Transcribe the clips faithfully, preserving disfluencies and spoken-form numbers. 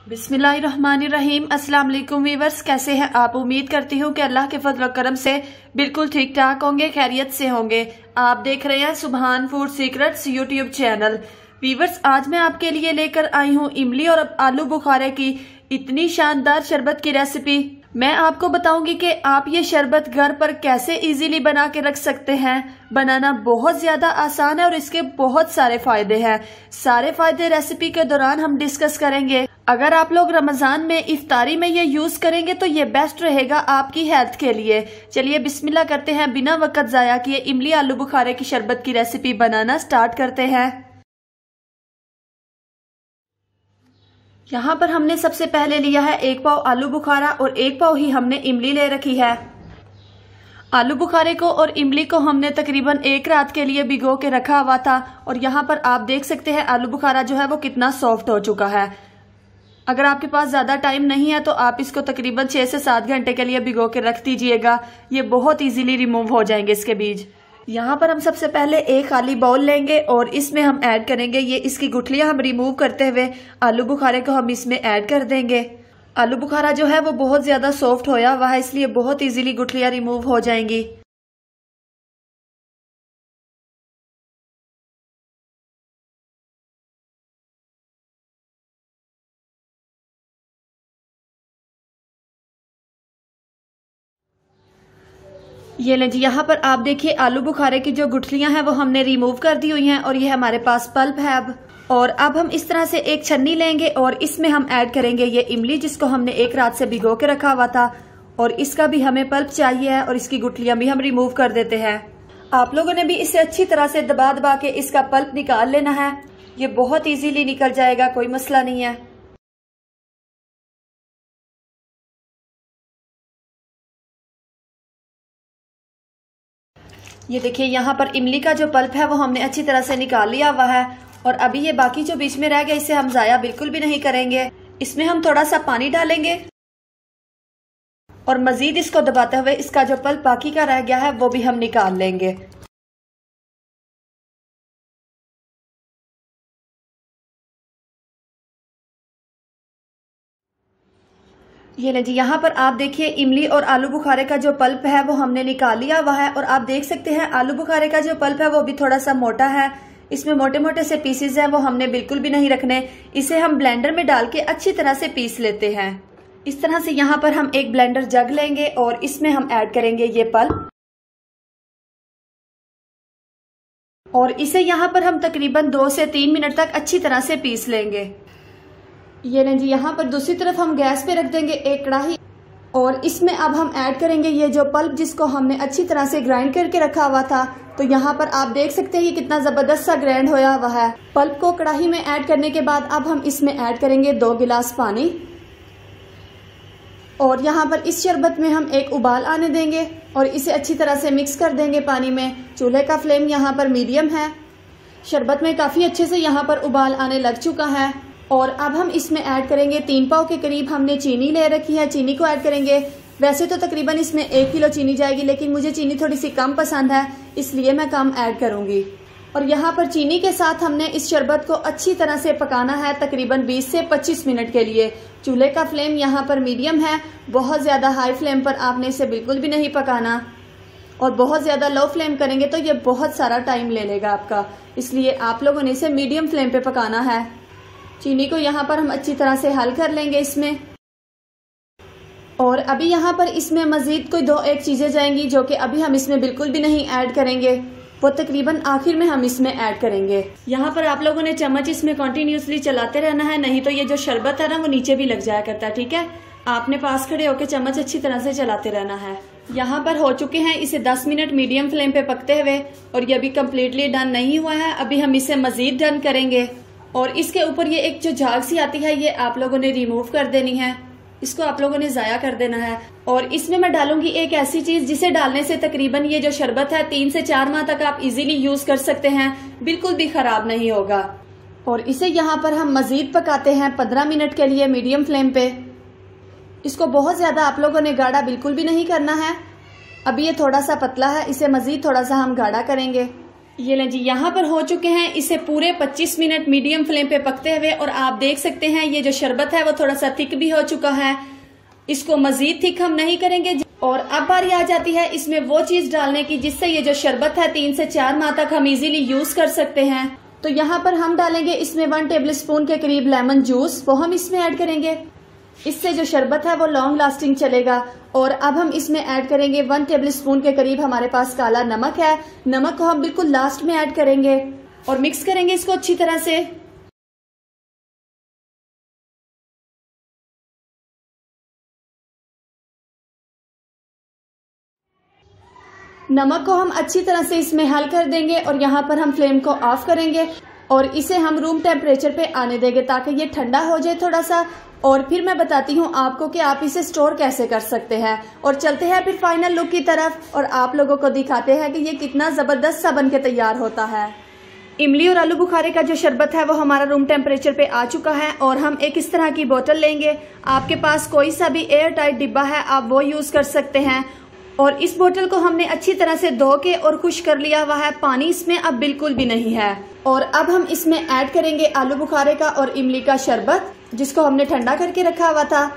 बिस्मिल्लाहिर्रहमानिर्रहीम। अस्सलाम वालेकुम वीवर्स, कैसे हैं आप? उम्मीद करती हूँ कि अल्लाह के फजल करम से बिल्कुल ठीक ठाक होंगे, खैरियत से होंगे। आप देख रहे हैं Subhan food secrets YouTube channel. Viewers, आज मैं आपके लिए लेकर आई हूँ इमली और आलू बुखारे की इतनी शानदार शरबत की रेसिपी। मैं आपको बताऊंगी कि आप ये शरबत घर पर कैसे इजीली बना के रख सकते हैं। बनाना बहुत ज्यादा आसान है और इसके बहुत सारे फायदे हैं। सारे फायदे रेसिपी के दौरान हम डिस्कस करेंगे। अगर आप लोग रमजान में इफ्तारी में ये यूज करेंगे तो ये बेस्ट रहेगा आपकी हेल्थ के लिए। चलिए बिस्मिल्लाह करते हैं, बिना वक्त जाया किए इमली आलू बुखारे की शरबत की रेसिपी बनाना स्टार्ट करते हैं। यहाँ पर हमने सबसे पहले लिया है एक पाव आलू बुखारा और एक पाव ही हमने इमली ले रखी है। आलू बुखारे को और इमली को हमने तकरीबन एक रात के लिए भिगो के रखा हुआ था और यहाँ पर आप देख सकते हैं आलू बुखारा जो है वो कितना सॉफ्ट हो चुका है। अगर आपके पास ज्यादा टाइम नहीं है तो आप इसको तकरीबन छह से सात घंटे के लिए भिगो के रख दीजिएगा। ये बहुत इजीली रिमूव हो जाएंगे इसके बीज। यहाँ पर हम सबसे पहले एक खाली बाउल लेंगे और इसमें हम ऐड करेंगे ये इसकी गुठलियां हम रिमूव करते हुए आलू बुखारे को हम इसमें ऐड कर देंगे। आलू बुखारा जो है वो बहुत ज्यादा सॉफ्ट होया हुआ है, इसलिए बहुत इजीली गुठलियां रिमूव हो जाएंगी। ये लें जी, यहाँ पर आप देखिए आलू बुखारे की जो गुठलियां हैं वो हमने रिमूव कर दी हुई हैं और ये हमारे पास पल्प है अब। और अब हम इस तरह से एक छन्नी लेंगे और इसमें हम ऐड करेंगे ये इमली जिसको हमने एक रात से भिगो के रखा हुआ था और इसका भी हमें पल्प चाहिए है और इसकी गुठलियां भी हम रिमूव कर देते हैं। आप लोगों ने भी इसे अच्छी तरह से दबा दबा के इसका पल्प निकाल लेना है। ये बहुत इजीली निकल जाएगा, कोई मसला नहीं है। ये देखिए यहाँ पर इमली का जो पल्प है वो हमने अच्छी तरह से निकाल लिया हुआ है और अभी ये बाकी जो बीच में रह गया इसे हम जाया बिल्कुल भी नहीं करेंगे। इसमें हम थोड़ा सा पानी डालेंगे और मजीद इसको दबाते हुए इसका जो पल्प बाकी का रह गया है वो भी हम निकाल लेंगे। ये ले जी, यहाँ पर आप देखिए इमली और आलू बुखारे का जो पल्प है वो हमने निकाल लिया हुआ है और आप देख सकते हैं आलू बुखारे का जो पल्प है वो भी थोड़ा सा मोटा है। इसमें मोटे मोटे से पीसेस हैं वो हमने बिल्कुल भी नहीं रखने। इसे हम ब्लेंडर में डाल के अच्छी तरह से पीस लेते हैं। इस तरह से यहाँ पर हम एक ब्लेंडर जग लेंगे और इसमें हम ऐड करेंगे ये पल्प और इसे यहाँ पर हम तकरीबन दो से तीन मिनट तक अच्छी तरह से पीस लेंगे। ये लें जी, यहाँ पर दूसरी तरफ हम गैस पे रख देंगे एक कढ़ाई और इसमें अब हम ऐड करेंगे ये जो पल्प जिसको हमने अच्छी तरह से ग्राइंड करके रखा हुआ था। तो यहाँ पर आप देख सकते हैं ये कितना जबरदस्त सा ग्राइंड होया हुआ है। पल्प को कढ़ाई में ऐड करने के बाद अब हम इसमें ऐड करेंगे दो गिलास पानी और यहाँ पर इस शरबत में हम एक उबाल आने देंगे और इसे अच्छी तरह से मिक्स कर देंगे पानी में। चूल्हे का फ्लेम यहाँ पर मीडियम है। शरबत में काफी अच्छे से यहाँ पर उबाल आने लग चुका है और अब हम इसमें ऐड करेंगे तीन पाव के करीब हमने चीनी ले रखी है। चीनी को ऐड करेंगे। वैसे तो तकरीबन इसमें एक किलो चीनी जाएगी लेकिन मुझे चीनी थोड़ी सी कम पसंद है इसलिए मैं कम ऐड करूंगी। और यहाँ पर चीनी के साथ हमने इस शरबत को अच्छी तरह से पकाना है तकरीबन बीस से पच्चीस मिनट के लिए। चूल्हे का फ्लेम यहाँ पर मीडियम है। बहुत ज्यादा हाई फ्लेम पर आपने इसे बिल्कुल भी नहीं पकाना और बहुत ज्यादा लो फ्लेम करेंगे तो ये बहुत सारा टाइम ले लेगा आपका, इसलिए आप लोगों ने इसे मीडियम फ्लेम पे पकाना है। चीनी को यहाँ पर हम अच्छी तरह से हल कर लेंगे इसमें और अभी यहाँ पर इसमें मजीद कोई दो एक चीजें जाएंगी जो कि अभी हम इसमें बिल्कुल भी नहीं ऐड करेंगे, वो तकरीबन आखिर में हम इसमें ऐड करेंगे। यहाँ पर आप लोगों ने चम्मच इसमें कंटिन्यूसली चलाते रहना है, नहीं तो ये जो शरबत है ना वो नीचे भी लग जाया करता है। ठीक है, आपने पास खड़े होकर चम्मच अच्छी तरह से चलाते रहना है। यहाँ पर हो चुके हैं इसे दस मिनट मीडियम फ्लेम पे पकते हुए और ये अभी कम्प्लीटली डन नहीं हुआ है। अभी हम इसे मजीद डन करेंगे और इसके ऊपर ये एक जो झाग सी आती है ये आप लोगों ने रिमूव कर देनी है, इसको आप लोगों ने जाया कर देना है। और इसमें मैं डालूंगी एक ऐसी चीज जिसे डालने से तकरीबन ये जो शरबत है तीन से चार माह तक आप इजीली यूज कर सकते हैं, बिल्कुल भी खराब नहीं होगा। और इसे यहाँ पर हम मजीद पकाते हैं पंद्रह मिनट के लिए मीडियम फ्लेम पे। इसको बहुत ज्यादा आप लोगों ने गाढ़ा बिल्कुल भी नहीं करना है। अभी ये थोड़ा सा पतला है, इसे मजीद थोड़ा सा हम गाढ़ा करेंगे। ये लें जी, यहाँ पर हो चुके हैं इसे पूरे पच्चीस मिनट मीडियम फ्लेम पे पकते हुए। और आप देख सकते हैं ये जो शरबत है वो थोड़ा सा थिक भी हो चुका है। इसको मजीद थिक हम नहीं करेंगे। और अब बारी आ जाती है इसमें वो चीज डालने की जिससे ये जो शरबत है तीन से चार माह तक हम इजीली यूज कर सकते हैं। तो यहाँ पर हम डालेंगे इसमें वन टेबल स्पून के करीब लेमन जूस, वो हम इसमें ऐड करेंगे। इससे जो शरबत है वो लॉन्ग लास्टिंग चलेगा। और अब हम इसमें ऐड करेंगे वन टेबल स्पून के करीब हमारे पास काला नमक है। नमक को हम बिल्कुल लास्ट में ऐड करेंगे और मिक्स करेंगे इसको अच्छी तरह से। नमक को हम अच्छी तरह से इसमें हल कर देंगे और यहाँ पर हम फ्लेम को ऑफ करेंगे और इसे हम रूम टेम्परेचर पे आने देंगे ताकि ये ठंडा हो जाए थोड़ा सा। और फिर मैं बताती हूँ आपको कि आप इसे स्टोर कैसे कर सकते हैं। और चलते हैं फिर फाइनल लुक की तरफ और आप लोगों को दिखाते हैं कि ये कितना जबरदस्त सा बन के तैयार होता है। इमली और आलू बुखारे का जो शरबत है वो हमारा रूम टेम्परेचर पे आ चुका है। और हम एक इस तरह की बोतल लेंगे। आपके पास कोई सा भी एयर टाइट डिब्बा है आप वो यूज कर सकते हैं। और इस बोतल को हमने अच्छी तरह से धो के और खुश कर लिया हुआ है। पानी इसमें अब बिल्कुल भी नहीं है। और अब हम इसमें ऐड करेंगे आलू बुखारे का और इमली का शरबत जिसको हमने ठंडा करके रखा हुआ था।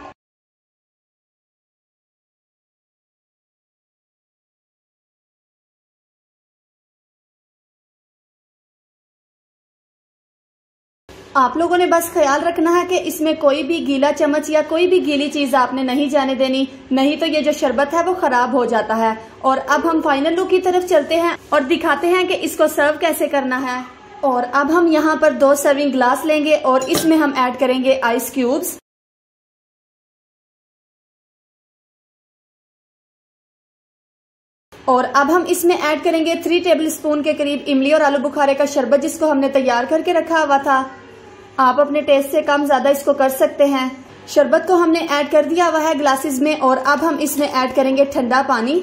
आप लोगों ने बस ख्याल रखना है कि इसमें कोई भी गीला चम्मच या कोई भी गीली चीज आपने नहीं जाने देनी, नहीं तो ये जो शरबत है वो खराब हो जाता है। और अब हम फाइनल लुक की तरफ चलते हैं और दिखाते हैं कि इसको सर्व कैसे करना है। और अब हम यहाँ पर दो सर्विंग ग्लास लेंगे और इसमें हम ऐड करेंगे आइस क्यूब्स। और अब हम इसमें ऐड करेंगे थ्री टेबल स्पून के करीब इमली और आलू बुखारे का शरबत जिसको हमने तैयार करके रखा हुआ था। आप अपने टेस्ट से कम ज्यादा इसको कर सकते हैं। शरबत को हमने ऐड कर दिया हुआ है ग्लासेस में और अब हम इसमें ऐड करेंगे ठंडा पानी।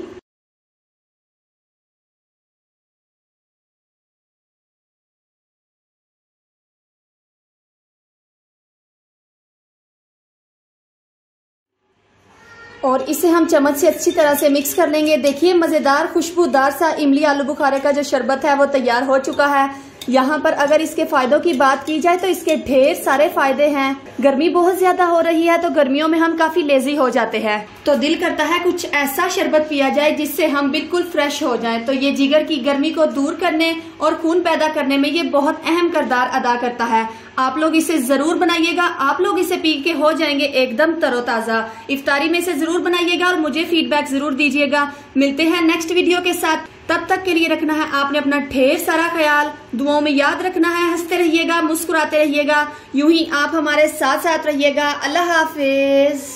और इसे हम चम्मच से अच्छी तरह से मिक्स कर लेंगे। देखिए मजेदार खुशबूदार सा इमली आलू बुखारे का जो शरबत है वो तैयार हो चुका है। यहाँ पर अगर इसके फायदों की बात की जाए तो इसके ढेर सारे फायदे हैं। गर्मी बहुत ज्यादा हो रही है तो गर्मियों में हम काफी लेजी हो जाते हैं, तो दिल करता है कुछ ऐसा शरबत पिया जाए जिससे हम बिल्कुल फ्रेश हो जाएं। तो ये जिगर की गर्मी को दूर करने और खून पैदा करने में ये बहुत अहम किरदार अदा करता है। आप लोग इसे जरूर बनाइएगा। आप लोग इसे पी के हो जाएंगे एकदम तरोताजा। इफ्तारी में इसे जरूर बनाइएगा और मुझे फीडबैक जरूर दीजिएगा। मिलते हैं नेक्स्ट वीडियो के साथ। तब तक के लिए रखना है आपने अपना ढेर सारा ख्याल। दुआओं में याद रखना है। हंसते रहिएगा, मुस्कुराते रहिएगा। यूं ही आप हमारे साथ साथ रहिएगा। अल्लाह हाफिज।